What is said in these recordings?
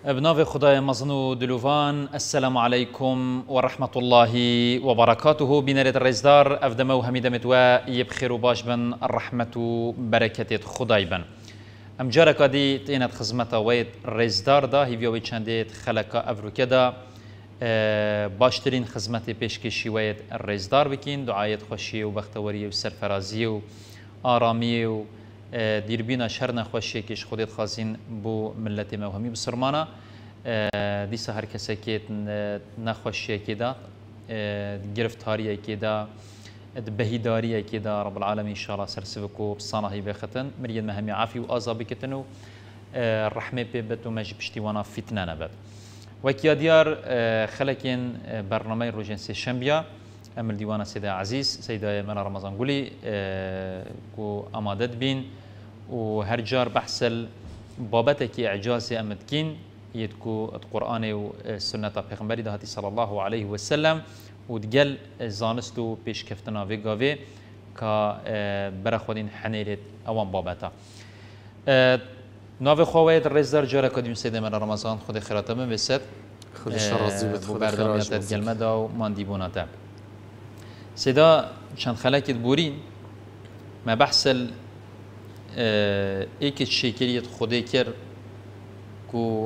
بناف خدای مزنو دلوان السلام عليكم ورحمة الله وبركاته بنرد الرزدار أفدمو هميدة متوا يبخير باش بن الرحمة بركة خداي بن ام جارك دي تينت خزمتا ويد رزدار دا هيفيو چنديت خلقا افروكا دا باشترين خزمتي پیشکشی ويد رزدار بكين دعايت خوشي و بختوري و سرفرازي و آرامي و دیربینا شهر نخوشی کش خودت خازین بو ملت موهمی بسرمانه دیسا هر کسی که نخوشی که دا گرفتاری که دا بهیداری که دا رب العالمین ان شاء الله سرسبکو بصانه بختن مرید مهمی عافی و آزابی کتن و رحمه ببت و مجب اشتوانا فتنه نبت وكيا ديار خلكين برنامج روجنسي شنبيا امل ديوانا سيدة عزيز سيدة منا رمضان قولي كو امادت بين وهر جار بحثل بابتك اعجاز امدكين يدكو القران والسنه پیغمبري دهاتي صلى الله عليه وسلم ودقل زانستو پیش كفتنا ويغاوي كا برخودين حنيرت اوان بابتا ناو خوایت رزدار جارا کدیم سیده من رمضان خود خیراته من بسد خود شرازی بد خود خیراته گلمه دا و ماندی بوناته سیدا چند خلاکت بورین ما بحثل ایک شکلیت خودی کر کو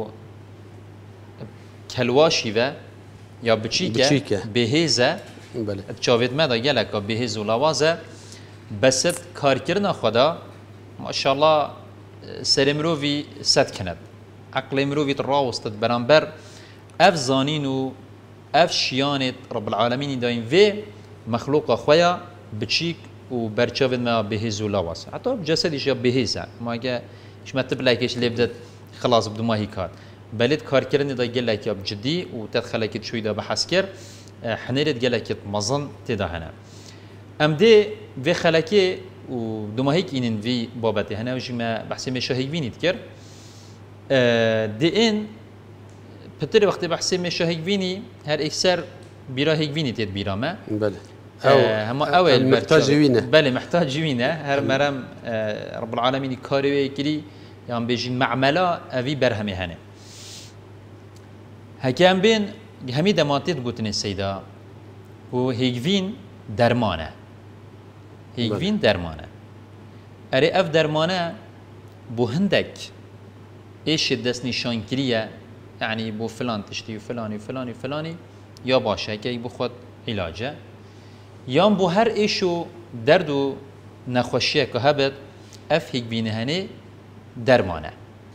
کلواشی و یا بچیکه بهیزه بله چاوید مدا گلک بهیز و لوازه بسد کار کردن خدا ماشاءالله سرمروفي سد كند عقل مروفي تراوستت برانبر اف زانينو اف شيانت رب العالمين داين في مخلوق خويا بتشيك وبرشاف ما بهزو لواس حتى بجسدش يا بهزه ما جا ايش ما تبلاكيش اللي بدت خلاص بدو ما هي كات بلد كار كرني دا قال لك يا بجدي وتدخلك شوي دا بحسكر حنيرت قال لك مظن تدهنا ام دي في خلكي ودوما هيك إنن في بابته هنا وش ما بحسي مش هيك تكر دي إن بتر وقت بحسي مش هيك هر إكسر بيرا هيك تيد بيرا ما بله هم أول محتاج وينه بله محتاج وينه هر مرام رب العالمين كاري كري يعني بيجي معملة أبي برهمي هنا هكذا بين همي دماتيت قلتني السيدة وهيك درمانه هيك درمانه اري اف درمانه بو هندك ايش الدس نشان كريه يعني بو فلان تشتي وفلاني وفلاني وفلاني يا باشه كي بو خود علاجه يا بو هر ايشو دردو نخوشيه كهبت اف هيك هني درمانه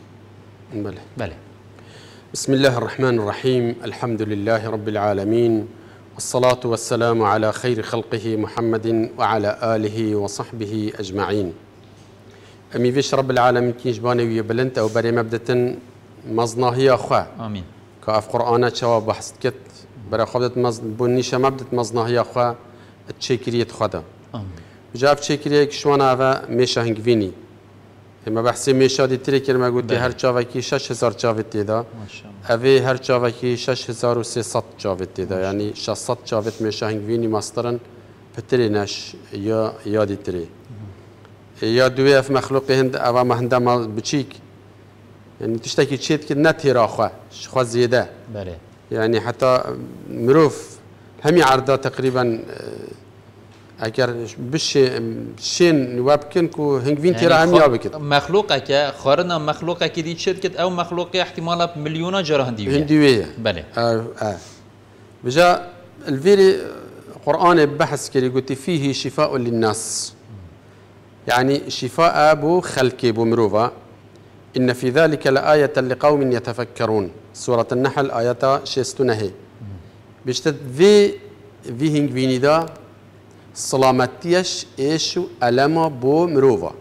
بله بسم الله الرحمن الرحيم الحمد لله رب العالمين والصلاة والسلام على خير خلقه محمد وعلى آله وصحبه أجمعين أمي فيش رب العالمين كيش باني ويبلنت أو بري مبدة مزناهي أخوة آمين كأف قرآن شواب بحث كت بري خبدت بنيشة مبدة مزناهي أخوة تشيكرية خدا آمين جاب تشيكرية كشوانا أفا ميشا هنجفيني اما بحثی میشه دی تری کرد مگویی هر چاوکی 6000 چاوت دیدا اوی هر چاوکی 6300 چاوت دیدا یعنی 600 چاوت میشه هنگوینی ماسترن پتری نش یا یادی تری یا دوی اف مخلوق هند اوا مهنده ما بچیک یعنی تشتکی چیت که نتی راخوا شخوا زیاده بله یعنی حتی مروف همی عرضه تقریبا اگر بشه شين وابكن كو هنگوين ترى هم يابكت مخلوقك خارنا مخلوقك دي شركه او مخلوق احتمال مليون جرى هنديويه بله بجا الفيري قرآن بحث كري قلت فيه شفاء للناس يعني شفاء بو خلق بو مروفا إن في ذلك لآية لقوم يتفكرون سورة النحل آية 6 بجتد في هنگويني دا سلامتيش ايشو ألما بو مروفا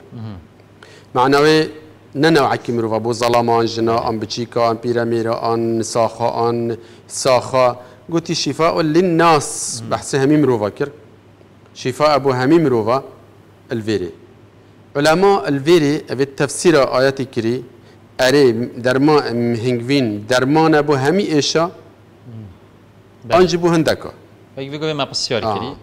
معنوي ننوعك مروفا بو ظلامان جنا ان بچيكا ان بيراميرا ان ساخا ان ساخا قلتي شفاء للناس بحث همي مروفا كر شفاء بو همي مروفا الفيري علماء الفيري في التفسير آياتي كري اري درما هنگوين درمان بو همي ايشا انج بو هندكا هيك بيقول ما بسيار كري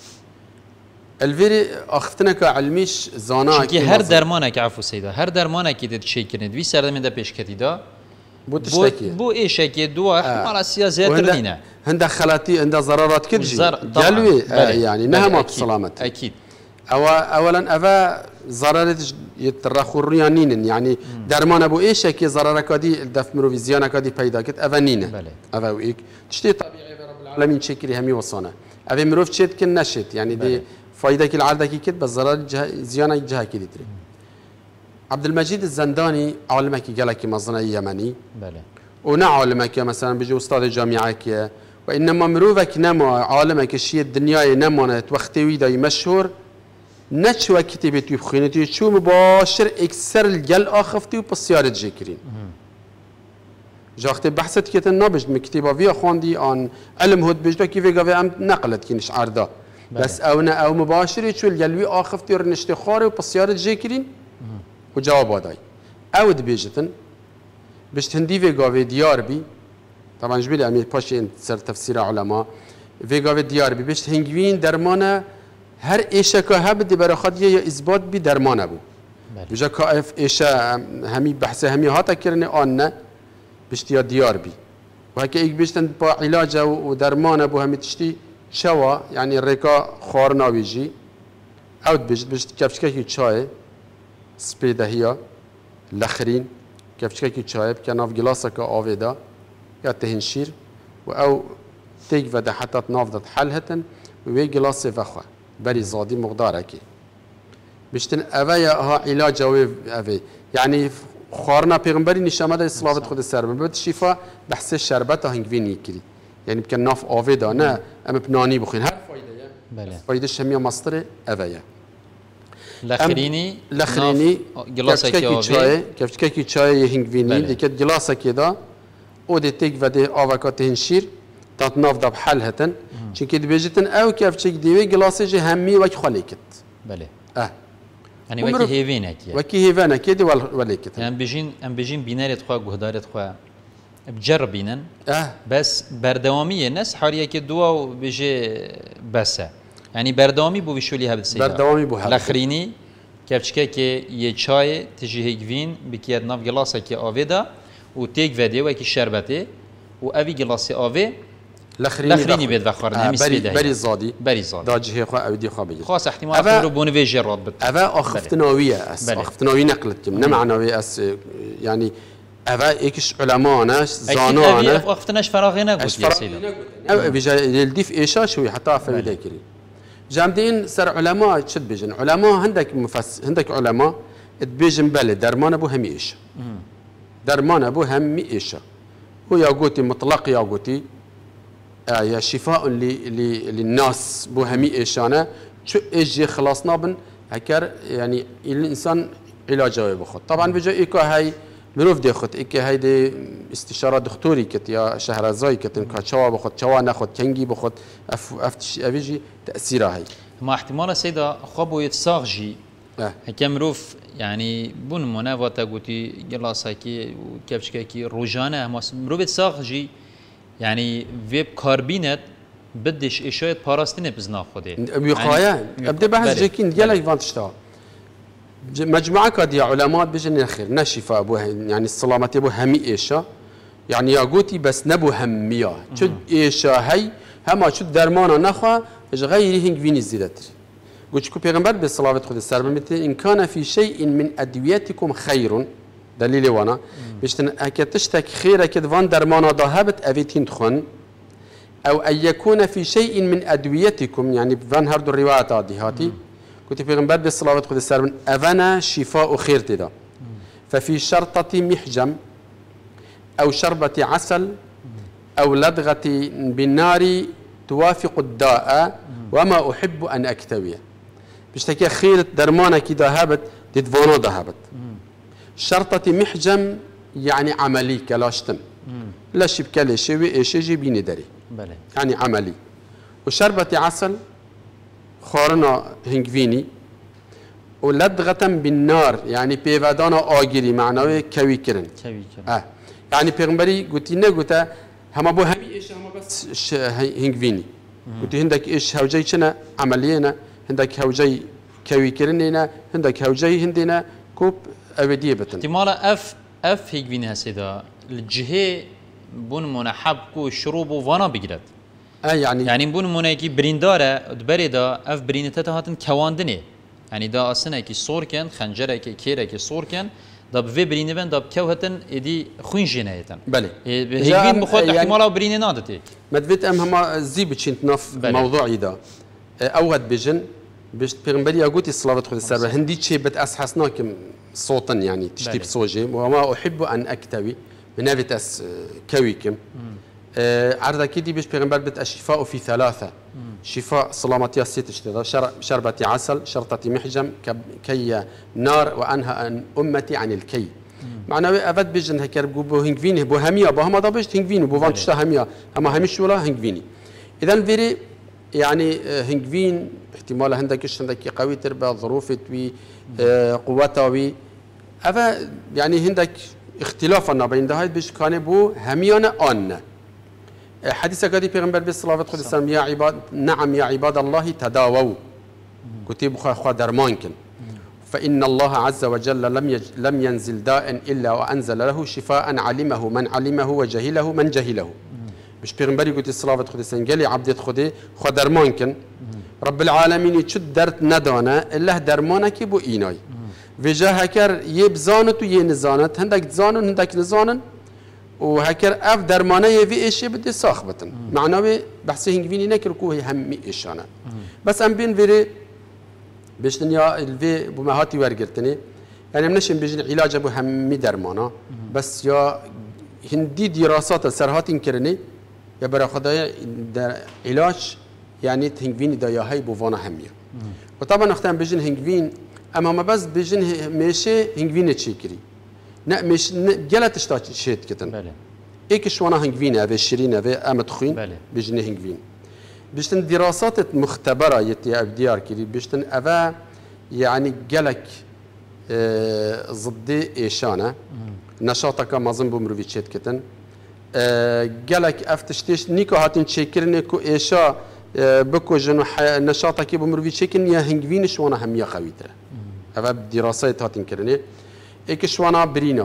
الفيري اختنا كعلميش زانا كي هر درمانك عفو سيدا هر درمانك دت شي كرنت وي سرد من ده پیش کتیدا بو تشتكي بو ايشكي دو احتمال سياسات نينا هندا خلاتي هندا ضررات كتجي قالوا يعني نهما بسلامتي اكيد اولا افا ضررت يترخوريانين يعني درمان ابو ايشكي ضررك دي الدف مروفي زيانك دي پیدا كت افا نينا افا ويك تشتي طبيعي رب العالمين شكري همي وصانا افا مروف تشت كن نشت يعني دي فايدة العادة كي كت بس ضرر زيانة جهة كي تري عبد المجيد الزنداني عالمك قالك مظنة يمني بله ونا عالمك مثلا بيجي استاذ جامعك وانما مروفك نما عالمك الشيء الدنيا نما وقتي ويدا مشهور نشوى كتبت يبخينتي شو مباشر اكسر الجل اخفتي وبسيارة جيكرين جاخت بحثت كت النبج مكتبه فيها خواندي عن علم هود بجدا كيف قاوي نقلت كينش عرضه بس او مباشر شو الجلوي اخفتي ورنشتي خاري وبسيارة جيكرين وجواب هذاي او دبيجتن باش تهندي فيغا ديار بي طبعا جبلي امي باشي سر تفسير علماء فيغا ديار بي باش هنگوين درمانه هر ايشكا هبدي برخد يا اثبات بي درمانه بو بجا كاف ايشا همي بحث همي هاتا كرني ان باش تيا ديار بي وهكا ايك بيشتن با علاج ودرمانه بو همي تشتي شوا يعني ريكا خارنا بيجي او بيجت باش كفشكي تشاي سبيدا هي لخرين كفشكي تشاي بكناف جلاسك آويدا يا تهنشير او تيك فدا حتى تنافضت حلهتن وي جلاس فخوا بري زادي مقدارك بشتن اويا ها علاج اوي يعني خارنا پیغمبري نشامه اصلاح خود سر بده شفا بحث شربت هنگوینی کری يعني بكن ناف آويدا نه ام بناني بخين هر فايده بله فايده شميه مصدر اويا لخريني جلاسك چای كفشكي چای هنگوینی ديكت جلاسك دا او دي تيك ودي اوكات هنشير تات ناف دب حل هتن چونكي دبيجتن او كفشك ديوي جلاسج همي وك خليكت بله يعني وكي هيفينك وكي هيفينك دي وليكت يعني ام بيجين بينارت خو جهدارت خو بجربينن بس بردواميه ناس حاليا كدوا بيجي بس يعني بردوامي بو بيشولي هذا السيد بردوامي بو هذا لخريني كيفشكا كي يچاي تجي هيكفين بكيات ناف جلاسه كي اوفيدا وتيك فيديو وكي شربتي وافي جلاسي اوفي لخريني بيد بخورن همي سبيده بري زادي داجي خو او دي خو بيجي خاص احتمال اخرو بونفيجي راد بت افا اخفتناويه اخفتناوي نقلت كم معنوي اس يعني افا ايكش علماء ناس زانانا اخفتناش فراغينا قلت يا سيدي بيجي الديف ايشا شوي حتى في ذاكري جامدين سر علماء شد بيجن علماء عندك علماء تبيجن بلد درمان ابو همي ايش درمان ابو همي ايش هو ياقوتي مطلق ياقوتي يا شفاء للناس بو همي ايشانا شو ايجي خلاصنا بن هكر يعني الانسان علاجه بخد طبعا بيجي ايكو هاي مروف دي خد ايكو هاي دي استشاره دكتوري كت يا شهرزاي كت كاتشوا بخد شوا ناخد كنجي بخد افتش افيجي تاثيرها هاي ما احتمال سيدا خبو يتساغجي هكمروف يعني بون منافاتا قوتي جلاساكي وكبشكاكي روجانا مروف يتساغجي يعني فيب كاربينت بدش اشايت باراستين بزنا خوده بيقايا ابدا بحث جاكين ديالك فانتشتا مجموعه كادي علماء بيجن الاخير نشفاء ابو يعني السلامه ابو همي ايشا يعني ياقوتي بس نبو هميه شو ايشا هي هما شو درمانه نخوا غير هنگ فين زيدت قلت لكم پیغمبر بالصلاه خود السلام ان كان في شيء من ادويتكم خير دليل وانا بيشتن اكتشتك خير اكد فان درمانه ذهبت افيتين تخون او ان يكون في شيء من ادويتكم يعني فان هرد الروايات هذه هاتي قلت پیغمبر بالصلاه خود السلام افنا شفاء خير تدا ففي شرطه محجم او شربه عسل او لدغه بالنار توافق الداء وما احب ان اكتويه بيشتكي خير درمانه كي ذهبت تدفونو ذهبت شرطه محجم يعني عملي كلاشتم لا شبكه شوي ايش يجي بيني دري بله يعني عملي وشربه عسل خارنا هنگويني ولدغه بالنار يعني بيفادانا اجري معناه كوي كرن يعني پیغمبري قلت لنا قلت هما بو همي ايش هما بس هنگويني قلت هندك ايش هوجي شنا عملينا هندك هوجي كوي كرنينا هندك هوجي هندنا كوب ابديه بتن احتمال اف هيك فين هسيدا الجهه بون منحب كو الشروب وفانا بقرد يعني بون مناكي برينداره دبريدا اف برينتها هاتن كواندني يعني دا اصلا كي صور كان خنجره كي كيره كي صور كان داب في برينبن داب كوهتن ادي خوين جنايتن بله هيك بخوت احتمال بريني نادتي مدفت ام هما زيب تشنت نف موضوعي دا اوهد بجن باش بيغمبري اقوتي الصلاه خذ السر هندي شيء بتاسحسناكم صوتا يعني تشتي صوجي وما احب ان اكتوي من أس كويكم عرض كيدي باش بيغمبر بت الشفاء في ثلاثه شفاء سلامتي الست اشتغل شربة عسل شرطة محجم كي نار وانهى عن امتي عن الكي معناه افد بيجن هكر بو هنجفيني بو هميا بو هما دابش هنجفيني بو فانتشتا هميا اما همش ولا هنجفيني اذا فيري يعني هنجفين احتمال عندك قوي تربى ظروف توي قوتها وي افا يعني عندك اختلافنا بين ده بيش كان بو هميانا ان حديث قادي پیغمبر بالصلاه والسلام يا عباد نعم يا عباد الله تداووا كتب خوا درمانكن فإن الله عز وجل لم ينزل داء إلا وأنزل له شفاء علمه من علمه وجهله من جهله مش پیغمبری گوتی صلوات خودی سنگلی عبدت خودی خود درمان کن رب العالمین چود درد ندانه الله درمانه کی بو اینای وجه هکر یه بزانت و یه نزانت هندک زانن هندک نزانن و هکر اف درمانه یه وی ایشی بده ساخ بتن معناوی بحثی هنگوینی نکر کوه همی ایشانه بس ام بین ویری بشتن یا الوی بمهاتی ورگرتنی يعني منشن بيجن علاج ابو همي درمانا بس يا هندي دراسات سرهات انكرني يا برا خدايا علاج يعني هنجفين دا يا هي بوفانا هميه وطبعا اختم بيجن هنجفين اما ما بس بيجن ماشي هنجفين تشيكري نا مش جلت اشتات شيت كتن ايك شوانا هنجفين ابي شيرين ابي ام تخين بيجن هنجفين بيجن دراسات مختبره يتي ابديار كري بيجن افا يعني جلك ضدي ايشانا نشاطك مازن بمروي تشيت كتن جلك افتشتيش نيكو هاتن تشيكرني كو ايشا بكو جنو نشاطك بمروي تشيكن يا هنجفين شوانا هم يا خويتره افا دراسات هاتن كرني ايك شوانا برينا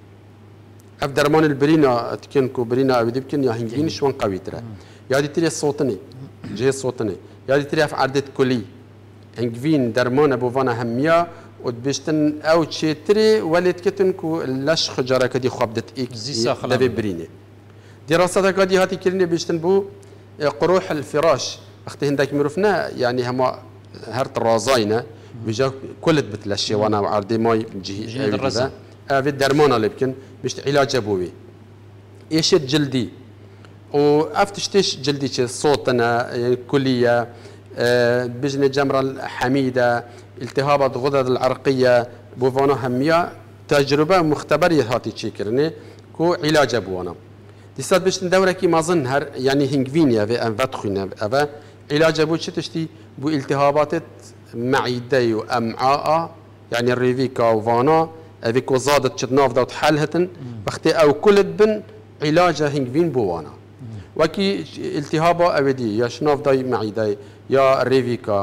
اف درمان البرينا تكنكو برينا ابدبكن يا هنجفين شوان قويتره يا دي تري صوتني جي صوتني يا دي تري في عرضه كلي هنجفين درمان ابو فانا هميا ودبشتن او تشيتري ولد كتنكو لاش خجاره كدي خبدت ايك دبي بريني دراسات كدي هاتي كرني بيشتن بو قروح الفراش اختي هندك مرفنا يعني هما هرت رازاينا بيجا كلت بتلشي وانا عرضي ماي جهه الرزا في الدرمان اللي بكن بيشت علاج ابوي ايش جلدي وافتشتش جلدي صوتنا يعني كليه بجن الجمره الحميده التهابات الغدد العرقيه بوفانا هميه تجربه مختبريه هاتي تشيكرني كو علاج ابوانا ديسات باش ندوره كي ما ظن هر يعني هنجفينيا في ان فتخنا افا علاج ابو تشتي بو التهابات معده وامعاء يعني الريفيكا وفانا افيكو زادت تشناف دوت حالهتن بختي او كلت بن علاج هنجفين بوانا وكي التهابا ابدي يا شناف داي معده يا ريفيكا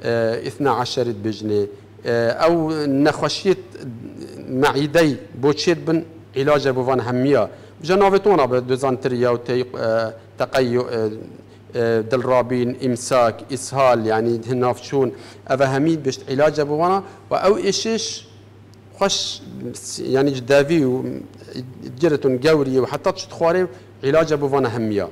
12 بجني او نخشيت معيدي بوتشيت بن علاج بوفان هميه جنافتونا بدوزانتريا تقيؤ دلرابين امساك اسهال يعني هنافشون افهميد بشت علاج بوانا او ايشش خوش يعني جدافي جرتون جوري وحتى تخواري علاج بوفانا هميه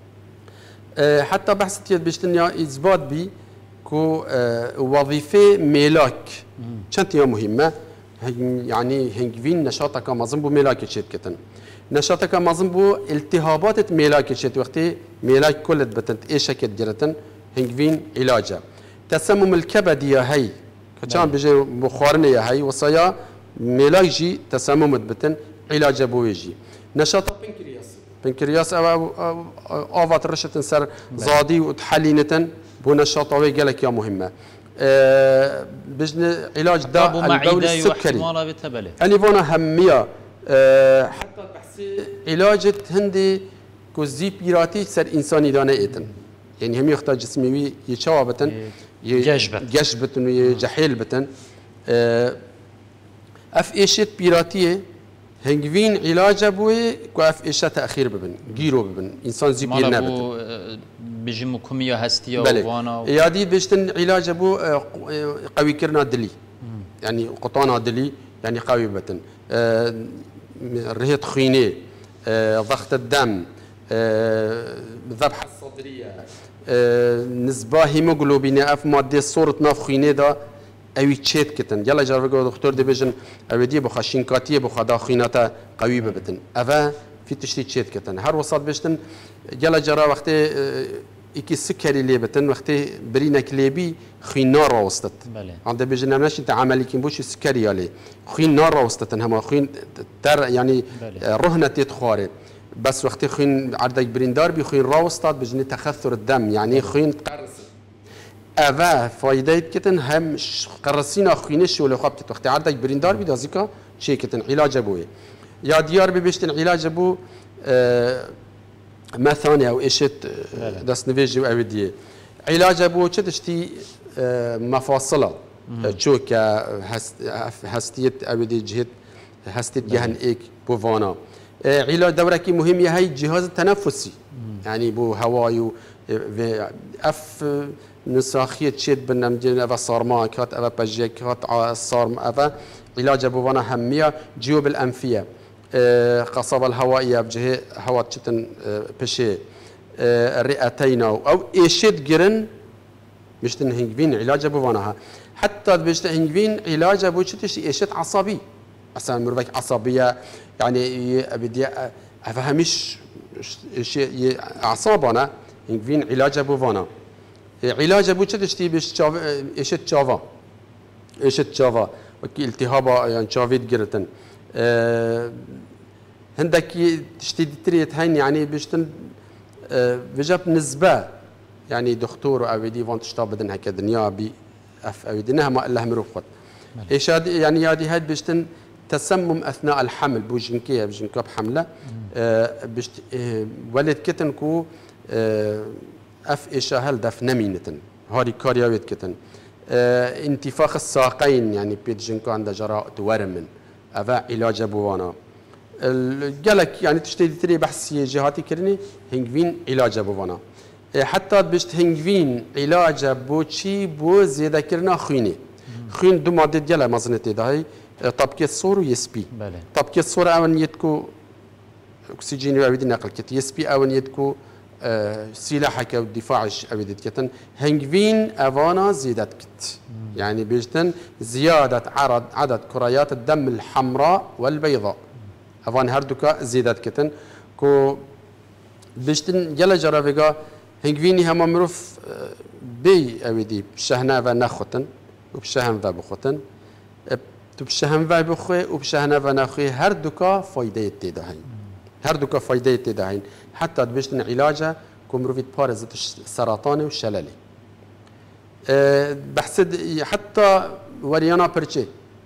حتى بحثت بشتنيا اثبات بي كو وظيفه ملاك كانت مهمه يعني هنجفين نشاطك مازن بو ملاك تشيت كتن نشاطك مازن بو التهابات ملاك تشيت وقتي ملاك كلت بتنت ايش شكل جرتن هنجفين علاجه تسمم الكبد يا هي كان بيجي بخارنا يا هي وصايا ملاك جي تسمم بتن علاج بو يجي نشاط بنكرياس او رشة سر زادي وتحلينتن بو نشاطوي قالك يا مهمه بجن علاج داء البول السكري اني فونا هميه حتى بحسي علاج هندي كوزي بيراتي سر انساني دانا ايتن يعني هم يختار جسمي يشوابتن يجشبتن ويجحيل بتن اف ايشت بيراتيه هنگوین علاج بوی کاف ایشه تأخیر ببن گیرو ببن انسان زی پیر نبود بجیم کمیه هستی و بله وانا یادی بشتن علاج بو قوی کرنا دلی يعني قطانة دلي يعني قوي بتن رهية خينة ضغط الدم الذبحة الصدرية نسبة هيموغلوبين اف مادة صورة ناف خينة دا اوي تشيت كتن يلا جربوا دكتور دي بيجن اوي دي بخا شينكاتيه بخا دا خيناتا قوي بتن افا في تشتي تشيت كتن هر وسط بيشتن يلا جرا وقت ایکی سکری لیبتن وقتی برینک لیبی خوین نار راوستت. بله. عند بيجنا ماشي انت عملي كي بوش سكري عليه خوين نار راوستتن هما خوين تر يعني رهنة تتخاري بس وقت خوين عردك بريندار بي خوين راوستات بيجني تخثر الدم يعني خوين قرص أفا فايدة كتن هم قرصينا خوينش ولا خبطت وقت عردك بريندار بي دازيكا شيء كتن علاج ابوه يا ديار بيشتن علاج ابو ما ثانية أو إيشت دست نفيجي وأودية علاج أبو تشتي مفاصلة شوكة هستية أودي جهة هستية جهن إيك بوفانا علاج دورة كي مهم هي الجهاز التنفسي يعني بو هوايو أف نساخية تشيد بالنمجين أفا صارماك هات أفا بجيك هات صارم أفا علاج أبو فانا همية جيوب الأنفية قصبة الهوائية بجهة هواء تشتن بشي الرئتين أو إيشت جرن بيشتن هنجبين علاج بوانها حتى بيشتن هنجبين علاج أبو تشتش إيشت عصبي مثلا مربك عصبية يعني بدي أفهمش شيء أعصابنا هنجبين علاج بوانا علاج أبو تشتش تي بيش إيشت شافا إيشت شافا وكي التهابا يعني شافيت جرتن عندك تشتي تريت هين يعني بيشتن بجاب نسبة يعني دكتور أو دي فانت شتاب بدن هكذا دنيا بي أف أو دينها ما إلا هم رفقت إيش يعني هذه هاد بيشتن تسمم أثناء الحمل بوجنكية بوجنكاب حملة بيشت ولد كتن كو أف إيش هل دف نمينتن هاري كارياويت كتن انتفاخ الساقين يعني بيتجنكو عند جراء ورمن أفا علاج بوانا قالك يعني تشتري تري بحث جهاتي كرني هنجوين علاج بوانا حتى بشت هنجوين علاج بوشي بو زيادة كرنا خيني خين دو مادة ديالا مازنتي داي طبقة الصور ويسبي طبقة الصور أول يدكو أكسجين وعيد نقل كت يسبي أول يدكو سلاحك أو دفاعش أبدت كتن هنجوين أفانا زيادة كت يعني بيجتن زيادة عدد كريات الدم الحمراء والبيضاء أفان هردوكا زيادة كتن كو بيجتن جل جرافيقا هنجويني هما مروف بي أودي بشهنا ونخوتن وبشهن وبخوتن بشهن وبخوي وبشهنا ونخوي هردوكا فايدة تدهين هردوكا فايدة تدهين حتى بيجتن علاجه كو مروفيت بارزة السرطان والشلالي بحسد حتى وريانا برشة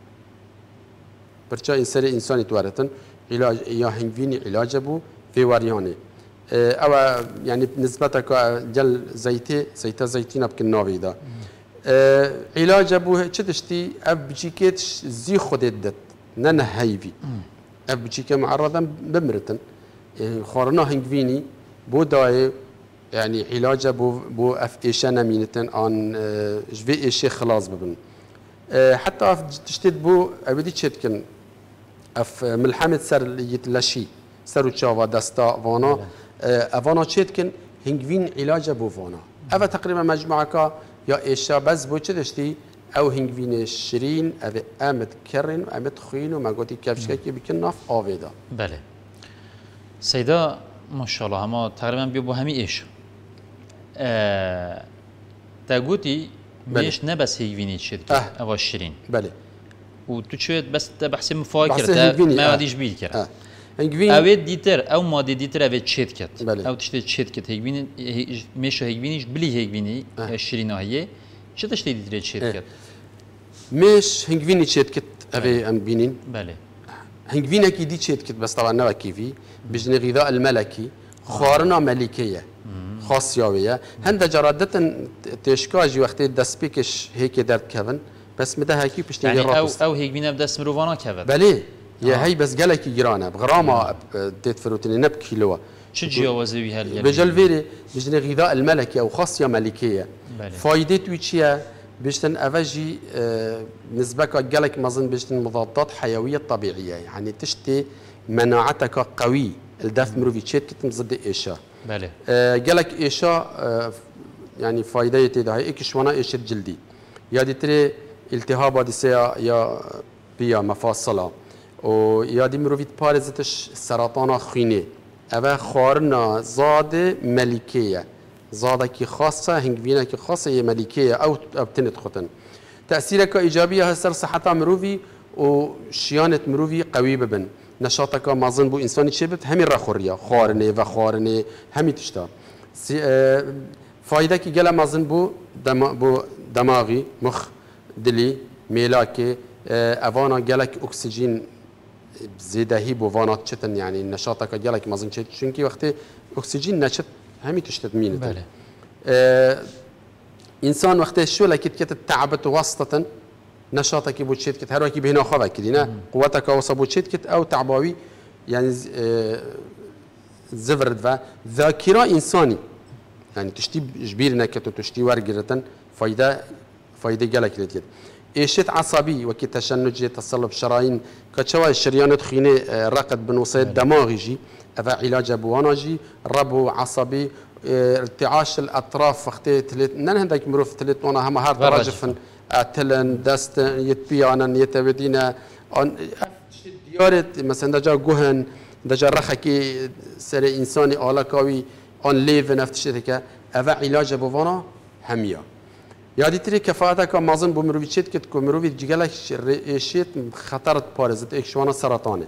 إنساني توارتن علاج يا هنجويني علاج أبو في ورياني أو يعني بالنسبة جل زيتين بكن ناوي دا علاج أبو شتشتي أبجيكت زي خددت ننهيفي أبجيك معرضا بمرتن خارنا هنجويني بوداي يعني علاج بو اف ايشانا مينتن ان جوي ايشي خلاص ببن حتى تشتد بو ابدي تشتكن اف ملحمه سر يتلاشي سر تشافا دستا فانا افانا تشتكن هنجوين علاج بو فانا اف تقريبا مجموعه يا ايشا بس بو تشتي او هنجوين شيرين اف امد كرن امد خوين وما قلتي كافشكي بكناف اوفيدا بله سيدا ما شاء الله هما تقريبا بيبو همي ايش تاقوتي مش نبس هيجويني شركة أو شيرين بله وتو شوية بس بحث مفاكر ما وديش بيل كرا أويد ديتر أو مادة ديتر أويد شركة أو تشتري شركة هيجويني مش هيجوينيش بلي هيجويني شيرين هي شو تشتري ديتر شركة مش هيجويني شركة أبي أم بينين بله هيجويني أكيد دي شركة بس طبعا نوع كيفي بجن غذاء الملكي خارنا ملكية خاصيوية هند جرادة تشكاجي وقت دسبيكش هيك درد كفن بس مده هيك بيشتغل يعني او هيك بينا بدس مروفانا كفن بله يا هي بس قالك جيرانه بغرامه ديت فروتين نب كيلو چه جیاوازی وی هل بجل فيري بجن غذاء الملكي او خاصيه ملكيه فايدته ويتشيا بيشتن افاجي نسبه قالك مازن بيشتن مضادات حيويه طبيعيه يعني تشتي مناعتك قوي الدف مروفي تشيت كتم ضد ايشا بله قالك ايشا يعني فايدته ده هيك شوانا ايش جلدي يا دي تري التهاب هذه يا بيا مفاصله ويا دي مروفي بارزتش سرطان خينه اوه خارنا زاد ملكيه زاده کی خاصه هنگوینه کی خاصه یه ملکیه او ابتنت خوتن تأثیرك ایجابیه هستر صحتا مروفی و شیانت مروفی قوی ببن نشاطك مازن بو انسانی چه بد همین رخوریا خارنه و خارنه همین تشتا فایده کی گله مازن بو دماغی مخ دلی میلاکی اوانا گلک اکسیژن زیدهی بو وانات چتن يعني نشاطك جالك مازن چت چونكي وقت اكسجين نشت همي تشتت مين بله انسان وقت شو لكت كت تعبت واسطه نشاطك بو تشت كت هروكي بهنا خوا كدينا قوتك وصبو تشت كت او تعباوي يعني زفرد و ذاكره انساني يعني تشتي جبير نكت وتشتي ورقرتن فايده جالك لتيت ايشت عصبي وكي تشنج تصلب شرايين كتشوا الشريان تخينه رقد بنوصي الدماغ يجي افا علاج بواناجي ربو عصبي ارتعاش الاطراف وقت تلت نن هندك مروف تلت وانا هم هارد راجفن اتلن دست يتبيانا يتبدينا ديارت مثلا دجا جوهن دجا رخكي سر انساني الاكاوي ان ليف نفتشتك افا علاج بوانا هميا یادی تری کفایت مازن بو مروی چیت کت کو مروی جگلک شیت خطرت پارزت ایک شوانا سرطانه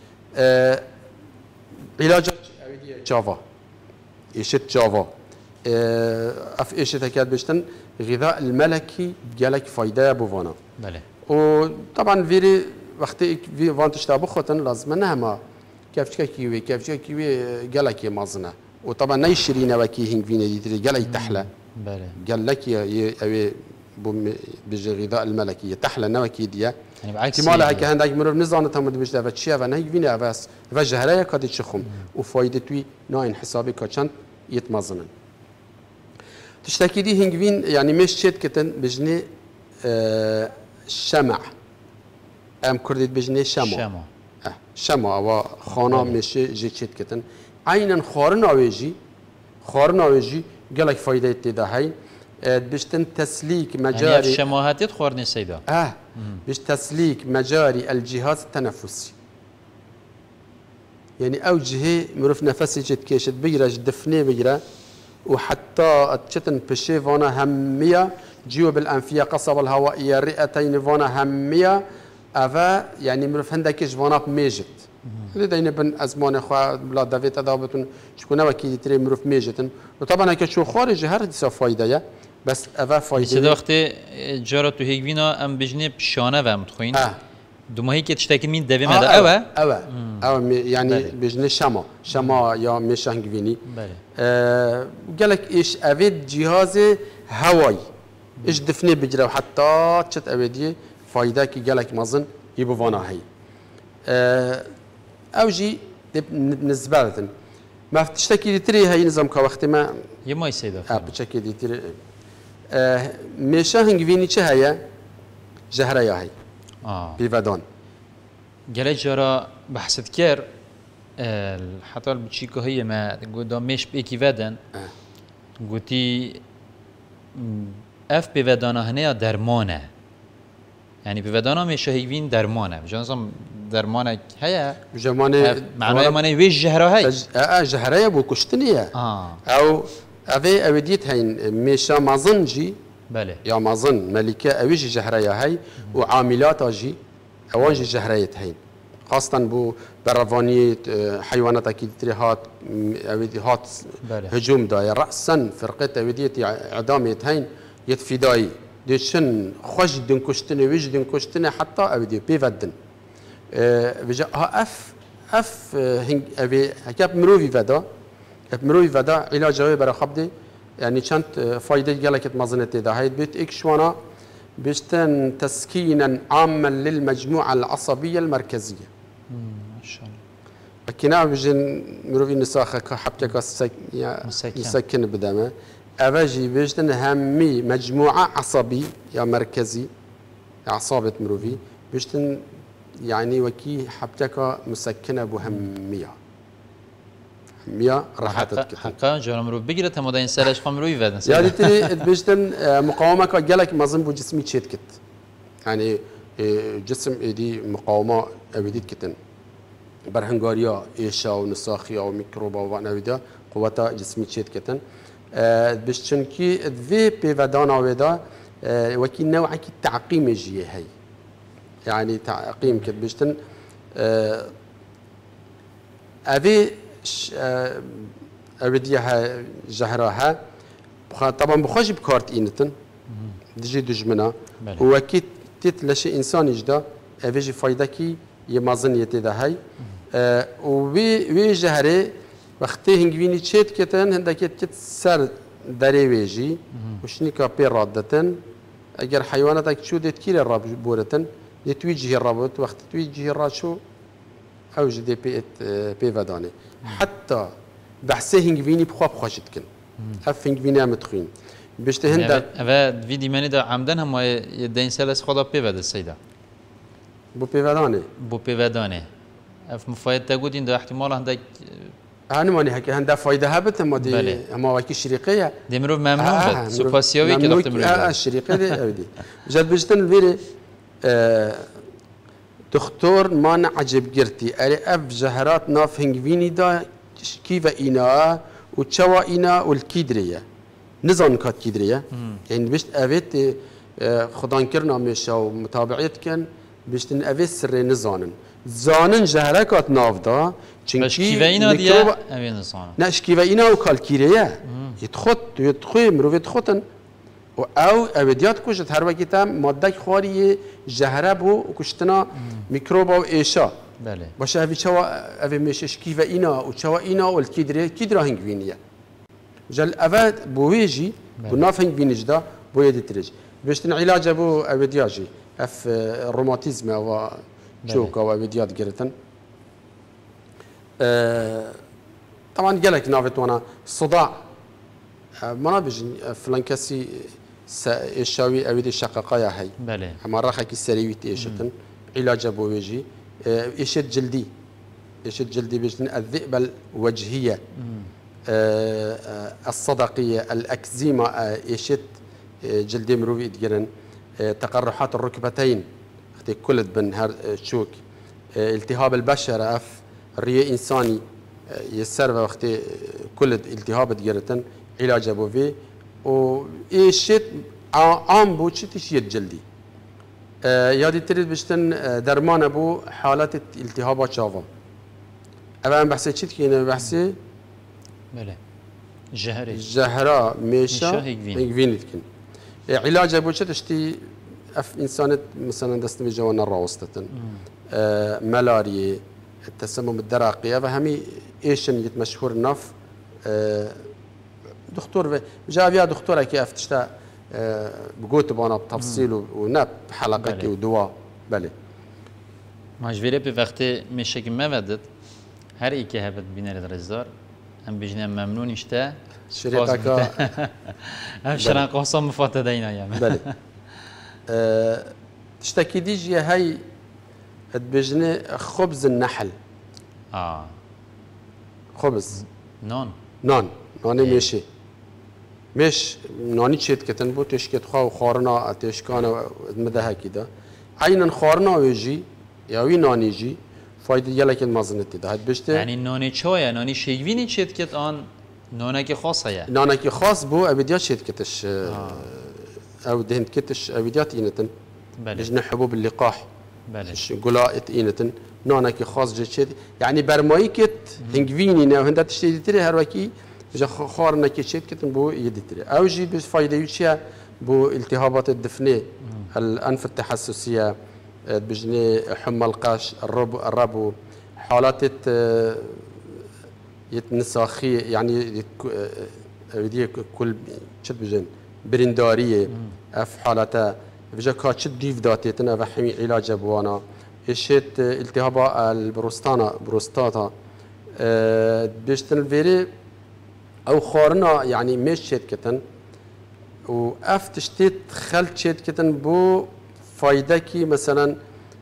علاج جاوا ایشت جاوا اف ایشت هکات بشتن غذاء الملكي جالك فايده بوانا بله وطبعا فيري وقت في وانتش تابو خوتن لازم نهما كيف كيوي جالك مازنه وطبعا نيشرينا وكي هنگ فينا دي تري جالك تحلى بله قال لك يا بغذاء الملكي تحلى نوكي ديا يعني بعكس احتمال هيك عندك مرور نزانه تم بيش دافت شيء فنهي فينا بس وجهرايا كادي تشخم وفايدتي ناين حسابي كان يتمازنن تشتكي دي هنجوين يعني مش شيت كتن بجني شمع ام كرديت بجني شمع شمع و خانه مش جي شيت كتن عينا خارن اويجي قالك فايدة تدا هاي بيشتن تسليك مجاري يعني شماهات تخورني سيدا بيش تسليك مجاري الجهاز التنفسي يعني او جهه مروف نفسي جت كيشت بيجرا دفني بيجرا وحتى تشتن بشي فانا همية جيوب الانفيه قصبة الهوائيه الرئتين فانا همية افا يعني مروف هندك جوانا ميجت لدينا بن ازمان خو بلا دافيت ادابتون شكون وكي تري مروف ميجتن وطبعا هيك شو خارج هر دي فايده بس افا فايده سيدا وقت جارت هيك فينا ام بجني بشانه و متخوين دوما هيك تشتكي من دبي مدا او يعني بجني شما يا مشانج فيني قالك ايش افيد جهاز هواي ايش دفني بجرا وحتى تشت ابدي فايده كي قالك مازن يبوانا هي اوجي بالنسبه ما تشتكي تري هي نظام كوقت ما يما يسيدا بتشكي دي تري ميشا هنجفيني هي جهريا هي بيفادون جلي جرا بحثت كير حتى البتشيكو هي ما قدام مش بيكي فادن قلتي اف بيفادانا هنا درمانه يعني بيفادانا مش هيفين درمانه جانزم درمانه هيا جمانه معناه ماني ويش جهره هي جهريا بو كشتنيه او افي اوديت هين ميشا مازنجي بله يا مازن ملكه اويجي جهريا هي وعاملات جي اوانجي جهريت هين خاصه بو برافاني حيوانات اكيد تريهات اوديهات هجوم داير راسا فرقه اوديت اعداميت هين يتفداي ديشن خوش دن كشتنه ويج دن كشتنه حتى اودي بيفدن بجا اف هنگ ابي هكاب مروفي فدا علاج هوي برا خبدي يعني كانت فايده جالك مازنتي ده هاي بيت اكشوانا بيشتن تسكينا عاما للمجموعه العصبيه المركزيه كنا بجن مروفي نساخة كحبتك مسكن بدمه أواجي بجتن همي مجموعة عصبي يا مركزي أعصابة مروفي بجتن يعني وكي حبتك مسكنة بهمية همية راحتك حقا جرام مرو بقرة مدين سالش خمروي فدن يعني تري بجتن مقاومة كجالك مازن بو جسمي تشيت يعني جسم دي مقاومة أبديت كتن برهنجاريا إيشا ونساخيا وميكروبا ونويدا قوة جسمي تشيت كتن بشتن كي ذي بيفادانا ودا وكي نوع كي تعقيم جيه هي يعني تعقيم كت بشتن أبي أبديها جهراها طبعا بخش بكارت إنتن دجي دجمنا وكي تتلاشي إنسان يجدا أبيجي فايدة كي يمازن يتدا هاي وبي جهري وقتی هنگوینی چیت کتن هندکی تت سر دری ویجی وشنی کپی رادتن اگر حیوانات اکشو دیت کیل راب بورتن دیتویجی رابط وقت تویجی راشو اوج دی پی ودانه حتی بحثه هنگوینی بخواب خواجد کن اف هنگوینی هم تخوین بشته هنده اوه ویدی منی دا عمدن هم یدین سلس خدا پی ود السیده بو پی ودانه بو پی ودانه اف مفاید تقول این دا احتمال هندک أنا ماني هكي هندا فايدة هبت أما دي أما واكي الشريقية دي مروف ممنوع بد سوباسيوي كده وقت مروف الشريقية دي أودي جد بجتن الفيري دكتور ما عجب جرتي أري أف جهرات ناف هنجفيني دا كيف إنا وتشوا إنا والكيدرية نظام كات كيدرية يعني بجت أبيت خدان كرنا مشا ومتابعيت كان بجتن أبيت سر نظامن زانن جهرات ناف دا شكيفينا ديا أبين الصانع لا شكيفينا وكالكيريا يدخل مروف يدخلن أو أبديات كوشت هر وقت مادة خواري جهربو وكشتنا ميكروبا وإيشا بله باش أبي شوا أبي مش شكيفينا وشوا والكيدريا كيدرا هنجفينيا جل أبد بويجي بناف هنجفينيش دا بويدي تريج باش علاج أبو أبدياجي أف الروماتيزم أو جوكا وأبديات جرتن طبعا قالك نافت وانا صداع ما بيجي فلان كسي الشاوي أبيدي شقاقايا هي بله اما راخك السريويت ايشتن علاج ابو بيجي ايشت جلدي بيجن الذئبه الوجهيه الصدقيه الاكزيما ايشت جلدي مروي يتجرن تقرحات الركبتين اختي كل بن شوك التهاب البشره اف الرئه انساني يسر وقت كل التهاب تجرتن علاج ابو في وايشت عام بو تشيت جلدي يادي تريد بشتن درمان ابو حالات التهابات شافا اما بحثي تشيت كينا بحثي بله جهرة ميشا هيك علاج ابو تشتي اف انسانه مثلا دست بجوانا راوستتن ملاريا التسمم الدراقيه فهمي ايشن يتمشهور نف دكتور جاب يا دكتوره كيف تشتا بقولت بانا بتفصيل ونب حلقه ودواء بله ماجفيري بوقتی مشکی مودد هر ایکی هبت بینر درزدار هم بجنه ممنون اشته شريطك هم شران قوسم مفاتة دينا يا بله تشتكي ديجي هاي بجنه خبز النحل خبز نان ماشي مش نانی چیت کتن بود تشکت خواه و خارنا تشکان مده کیدا عینا خارنا ویجی یا وی نانی جی فایده یلا که مازنتی ده بشته یعنی نانی چویا نانی شیوینی چیت کت آن نانک خاصه یا نانک خاص بو ابدیات چیت کتش او دهنت کتش ابدیات اینتن بجن حبوب اللقاح بله قلاء اینتن نانک خاص جی چیت یعنی برمایی کت هنگوینی نه هنده تشتی تری هر وکی بجا خارنا كيشيت كتن بو يدتري او جي بس فايده يوشيا بو التهابات الدفنه الانف التحسسيه بجني حمى القش الربو حالات يتنساخيه يعني بدي كل شد بجن برنداريه اف حالاتها بجا كاتش ديف داتيتنا فحمي علاج بوانا اشيت التهاب البروستاتا بيشتن الفيري او خارنا يعني مش شيت كتن و اف تشتيت خلت شيت كتن بو فايده كي مثلا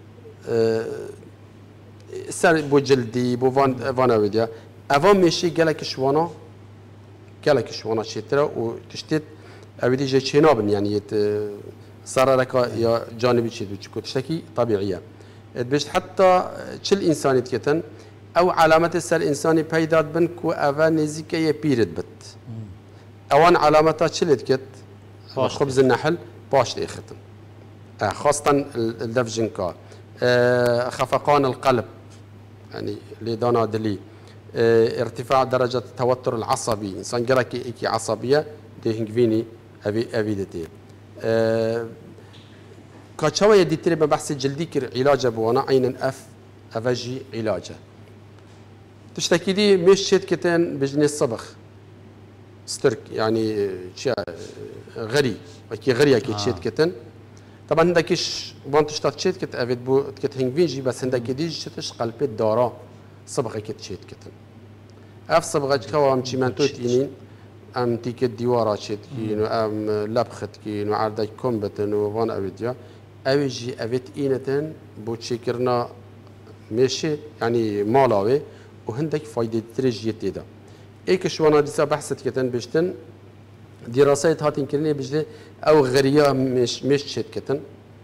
سر بو جلدي بو فانا وديا افا مشي قالك شوانا قالك شوانا شيترا وتشتيت ابدي جي شنابن يعني صار لك يا جانبي شيء بتشكو تشتكي طبيعيه بيش حتى شل انساني كتن او علامه السر انساني بيدات بنك وافا نزيكيه بيرد بت اوان علامتها شلت كت خبز النحل باش اختن خاصه الدفجنكا خفقان القلب يعني لدانا دلي ارتفاع درجه التوتر العصبي انسان قالك ايكي عصبيه دي هنجفيني افيدتي كاتشاوية دي تري بحث جلدي كر علاجه بوانا عينا افجي علاجه تشتكي دي مش شيت كتن بجني الصبخ سترك يعني شيء غري وكي غري كي شيت كتن طبعا عندكش وانت شتات شيت كت افيد بو كت هنجفينجي بس عندك دي شتش قلبت دارا صبغه كت شيت كتن اف صبغه كوا ام تشيمانتو تينين ام تيك الديوارا شيت كين ام لبخت كين وعردك كومبتن وفان افيديا اوجي افيت اينتن بو تشيكرنا ماشي يعني مالاوي وهندك فايده تريجي تيدا ايك شوانا ديسا بحثت كتن بشتن دراسات هاتين كرني بجدي او غريا مش شيت كتن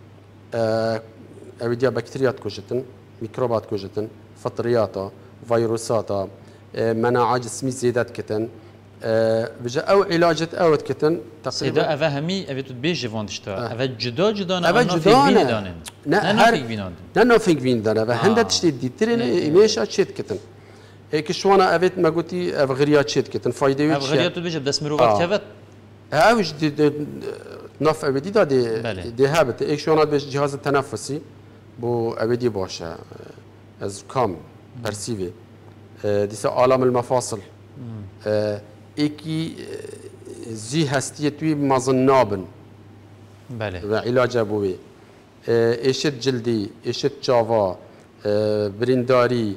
افيديا بكتيريات كوجتن ميكروبات كوجتن فطرياتا فيروساتا مناعه جسمي زيادات كتن بجا او علاجة اوت كتن تقريبا افا همي افا تبيجي فوندشتا افا جدا جدا افا جدا نا فيك بينان نا فيك بين دان افا هندا تشتي دي ترين ايميشا شيت كتن هيك شوانا افيت ما قلتي اف غريات شيت كتن فايده اف غريات تبيجي بدس مروفات كفت اوج دي نف ابدي دا دي هابت ايك شوانا باش جهاز التنفسي بو ابدي باشا از كام برسيفي ديسا آلام المفاصل ايكي زي هستيه توي مازنابن بله وعلاج ابوي ايشت جلدي ايشت جافا برينداري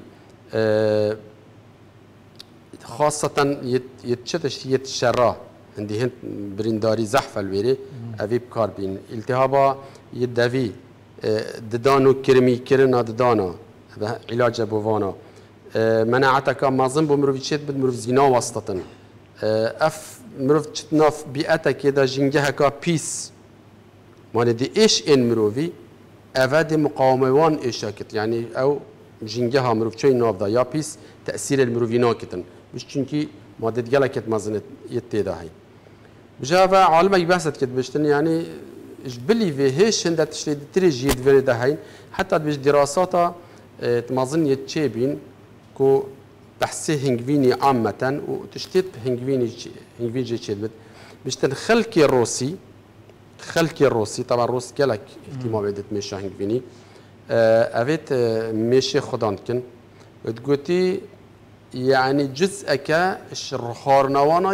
خاصة يتشتش يتشرا عندي هند برينداري زحف الويري افي بكاربين التهابا يدافي ددانو كرمي كرنا ددانا علاج ابوفانا مناعتك مازن بمروف تشت بمروف زينا واسطة اف مروف تشتناف بيئتك كده جنجهكا بيس مال دي ايش ان مروفي افادي مقاومه وان ايشاكت يعني او جنجها مروف شي نافدا يا بيس تاثير المروفينا كتن مش چونكي ماده جلكت مازنت يتيدا هي بجافا علمك بحثت كت بشتن يعني جبلي في هيش هند تشتي تريجي دفير دهين حتى بش دراساتا تمازن يتشيبين كو بحثي هنجفيني عامة وتشتيت هنجفيني جيتشيت بشتن خلكي الروسي طبعا الروس كلك احتمال بدت ميشا هنجفيني افيت ميشي خدانكن وتقولي يعني جزءك الشرخارنوانا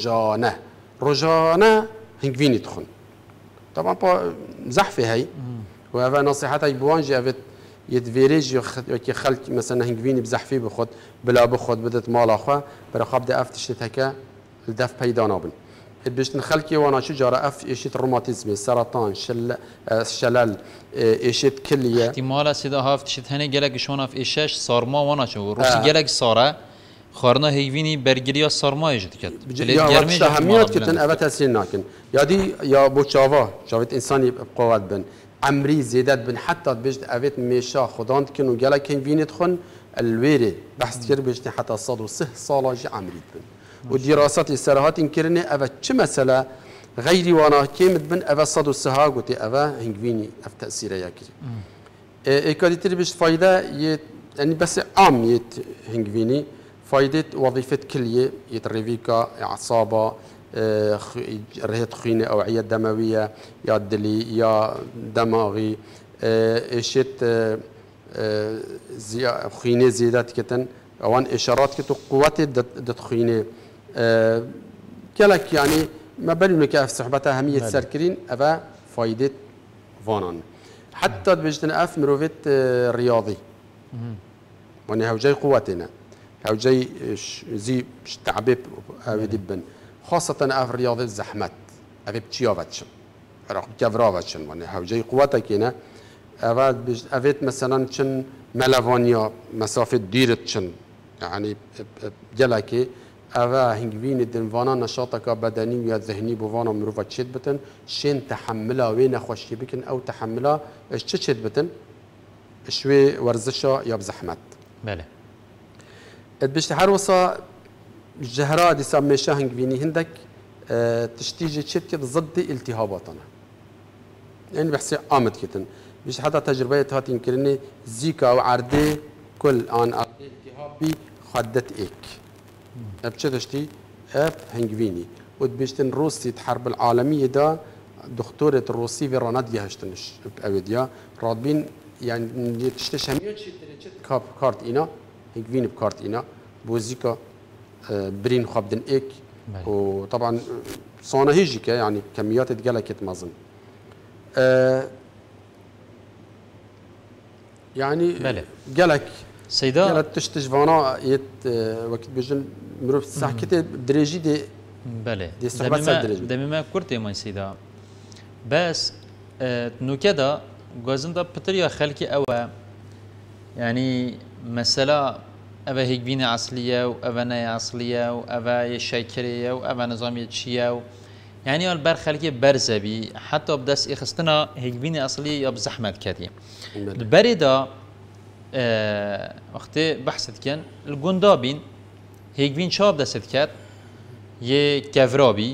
رجانة هنجفيني تخن طبعا زحفي هاي وهذا نصيحتي بوانجي افيت يدفيريج يكي خلق مثلا هنجفيني بزحفي بخد بلا بخد بدت مال اخوا برخاب دي افتشت هكا الدف بيدا نابن باش نخلكي وانا شو جرى اف ايشيت روماتيزم سرطان شلل ايشيت كليه احتمال سيدا هافت شت هني جلك شونا في ايشاش صارما وانا شو روسي جلك صاره خارنا هيفيني برجريا صارما يجت كت يا اهميات كتن ابا تاثير ناكن يا دي يا بو شافت انساني بقوات بن عمري زيادات بن حتى بيجد افيت ميشا خدان كانوا جلك هيفيني تخن الويري بحث كير بيجد حتى صادو سه صالاجي عمري بن ودراسات السراهات انكرني افا تش مساله غيري وانا كيمت بن افا صدو السها قلت افا هنجفيني اف تاثير ياكري ايكاديتري باش فايده يعني بس عام يت هنجفيني فايده وظيفه كليه يتريفيكا اعصابه رهيت خينه اوعيه دمويه يا دلي يا دماغي ايشت خينه زيادات كتن اوان اشارات كتو قوات دتخينه كلك يعني ما بالنا كيف صحبتها اهميه سركرين افا فايده فانان حتى بجتنا اف مروفيت رياضي وانا هوجي قوتنا او جاي زي تعبيب او دبن خاصه اف رياضه الزحمات ابي بتشيوفاتشن راح كافرافاتشن يعني او جاي قوتك هنا افيت مثلا تشن ملافونيا مسافه ديرتشن يعني جلاكي أفا هنجبين الدنفانا نشاطك بدني ويا ذهني بفانا مروفا تشيت بتن شين تحملها وين خوشي بكن أو تحملها إيش تشيت بتن شوي ورزشة يا بزحمت. بله. بيش هروسا الجهرة دي ساميشا هنجبيني هندك تشتيجي تشيت كده ضد التهاباتنا. يعني بحسي قامت كتن بيش حتى تجربة هاتي يمكنني زيكا أو عردي كل آن عردي التهابي خدت إيك. ابتشتشتي اب هنجفيني ودبشتن روسي الحرب العالميه دا دكتوره الروسي في رناد يهشتنش بأوديا رادبين يعني تشتش هميات شي تريتشت كارت اينا هنجفيني بكارت اينا بوزيكا برين خابدن ايك وطبعا صونا هيجيكا يعني كميات تقلكت مازن يعني قلك سيدا يلا تشتج فانا يت وقت بيجن مروف صح كتب درجي دي بله دي صحبات درجي دمما كرتي ما سيدا بس نوكدا غازن دا بتريا خلقي او يعني مسألة أبا هيك بينا أصلية وأبا ناي أصلية وأبا يشاكرية وأبا نظامية شيا يعني البر خلقي برزبي حتى بدس إخستنا هيك بينا أصلية يا بزحمة كاتي البريدا وقتی بحثت کن الگندابین هیچ بین شاب دست کرد یه کفرابی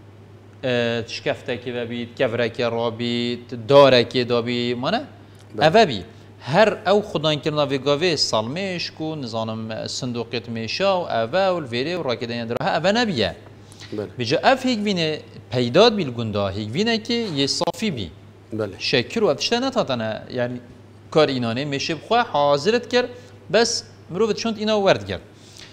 تشکفته که ببید کفره که رابید داره که دابی مانه اوابی هر او خدان کرنا وگاوی سالمش کو نظام صندوقیت میشا و اوه و الویره و راکدین داره اوه نبیه بجا اف هیچ بینه پیداد بیل گندا هیچ بینه که یه صافی بی شکر و اتشته نتاتنه یعنی کار اینانه میشه بخواه حاضرت کرد بس مروفت شونت اینا ورد کرد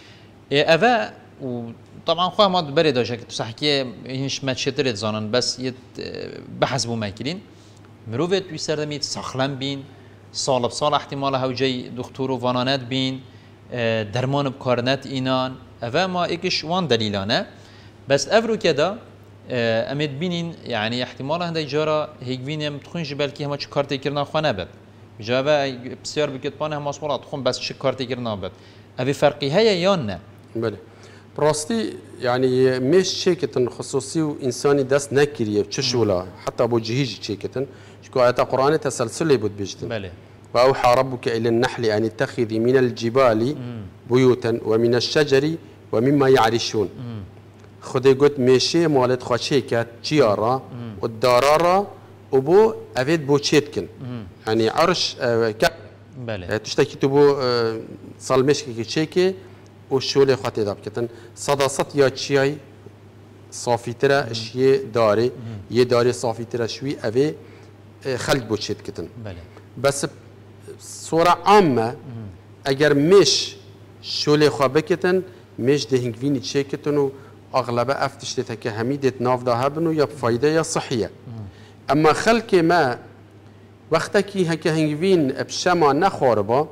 اوه و طبعا خواه ما بری داشته که تو صحکیه اینش متشترت زانن بس یه بحث بو مکلین مروفت توی سردمید ساخلم بین سال بسال احتمال هوجی دکتور و وانانت بین درمان بکارنت اینان اوه ما ایکش وان دلیلانه بس افرو کدا امید بینین یعنی احتمال هنده جارا هیچ بینیم تخونش بلکی همه چه کارتی کرنا خواه نبد جوابه بسیار بکت پانه هم اسمارات خون بس چه کارتی کرنا بد اوی فرقی هیا یا نه بله براستی يعني مش شيكتن خصوصي وإنساني داس نكريه بتشولا حتى أبو جهيج شيكتن شكو آيات القرآن تسلسل بود بيجتن بله وأوحى ربك إلى النحل أن اتخذي من الجبال بيوتا ومن الشجر ومما يعرشون خدي قلت ماشي مالت خاشيكات جيارة والدارارة وبو أفيد بو تشيتكن يعني عرش بله تشتكي تبو صالمشكي تشيكي وشولي خاطي داب كتن صداصت يا تشياي صافي ترى شيء داري يداري صافي ترى شوي أبي خلق بوشيت كتن بله بس صورة عامة أجر مش شولي خابكتن مش ده هنجفيني تشيكتن وأغلب أفتشتها كهميدة ناف دهبنو يا بفايدة يا صحية أما خلق ما وقتك هكا هنجفين بشما نخاربا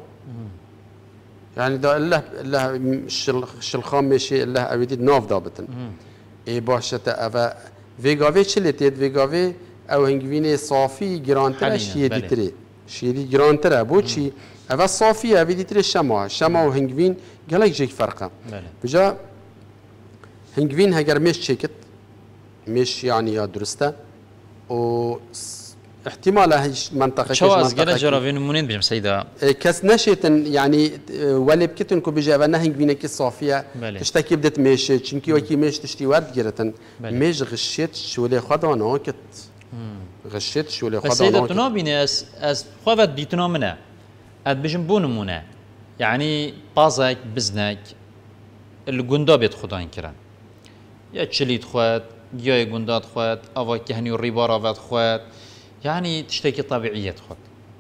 يعني دا الله شلخام مشي الله أبدي ناف دابتن إيه باشة أبا فيجافي شلتيت فيجافي أو هنجفيني صافي جرانترا شيء ديتري شيء جرانترا بوشي أبا صافي أبدي تري شما وهنجفين قالك جيك فرقة بجا هنجفين هجر مش شيكت مش يعني يا درسته و احتمال هيش منطقة شواز قال جرافين منين بيم سيدا كاس نشيتن يعني ولي بكتن كو بيجا نهنج بينك صافيه تشتكي بدت مش چنكي وكي مش تشتي ورد جرتن مش غشيت شولي خدانا كت غشيت شولي خدانا سيدا تنا بيني از خوفت بيتنا منه اد بيجن بونمونه يعني بازك بزنك الجندا بيت خداين كران يا تشليت خوات يا جندات خوات اوا كهني الريبا رافت خوات يعني تشتكي طبيعية خود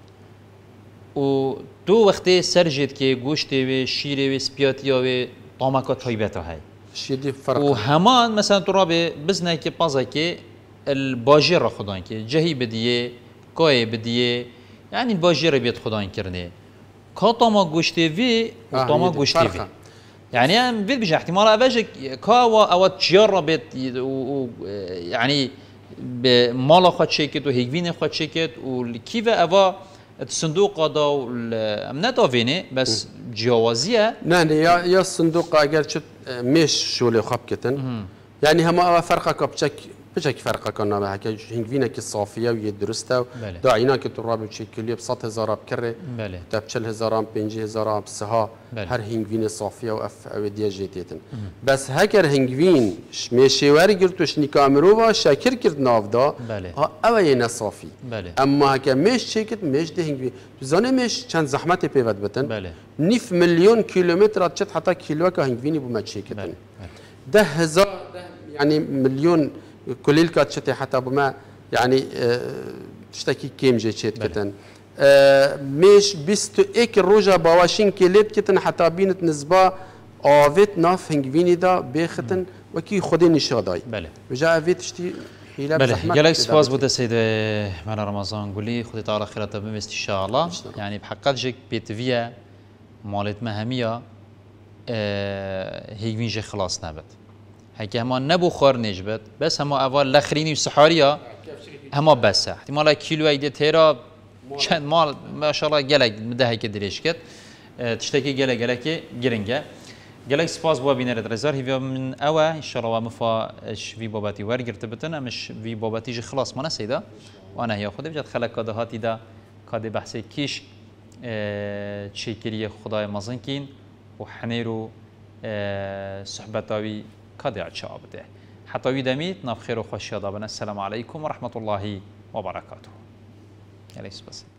و دو وقتی سرجت که گوشتی و شیری و سپیاتی و طعمکات هایبت هاي شدی فرق و همان مثلا تو رابه بزنه که پازه که الباجر را خدان که جهی بدیه کای بدیه يعني الباجر بيت خدان کرنه که طعم گوشتی و طعم گوشتی و يعني أنا بيت بيجي احتمال أبجك كاوا أو تجربت يعني بمالا خد شيكت وهيجفين خد شيكت وكيف أبا الصندوق هذا أمنات أفيني بس جوازية نحن يا الصندوق أجر شت مش شو اللي خبكتن يعني هم فرقك بشك فرقك كنا بحكي هنجفينا كصافية ويدرسته داعينا كتراب بشكل بسط هزار بكرة تبشل هزارام بينجي هزارام بسها هر هنجفين صافية وأف أودية جيتين بس هكر هنجفين مشي ورجلتوش نكامروها شاكر كرت نافدا أوينا صافي أما هكا مش شيكت مش ده هنجفين زانه مش كان زحمة بيفت بتن نيف مليون كيلومتر تشت حتى كيلوكا هنجفيني بما شيكتن ده هزار ده يعني مليون كل الكات شتى حتى بما يعني تشتكي كيم جي شت كتن مش بيستو اك الروجا بواشين كيلت كتن حتى بينت نسبة آفت ناف هنجفيني دا بيختن وكي خدين شاداي بجا آفت تشتي حيلة بزحمة جالك سباس بود سيد مانا رمضان قولي خدي تعالى خيرات بمست إن شاء الله يعني بحقات جيك بيتفيا مالت مهمية هيجين جي خلاص نابت هيك هما نبو خار نجبت بس هما اول لخريني وسحاريا هما بس احتمال كيلو ايدي تيرا چند مال ما شاء الله جلك مده هيك دريش كت تشتكي جلك جرنجا جلك سپاس بوا بينر رزار هي من اوا ان شاء الله مفا في باباتي ورغرت بتنا مش في باباتي جي خلاص ما نسيدا وانا هي خود بجد خلق كده هاتي دا كده بحث كيش تشكيليه خدای مازنكين وحنيرو صحبتاوي كادع شعبته حتى يدميت ناف خير وخوش يا السلام عليكم ورحمة الله وبركاته.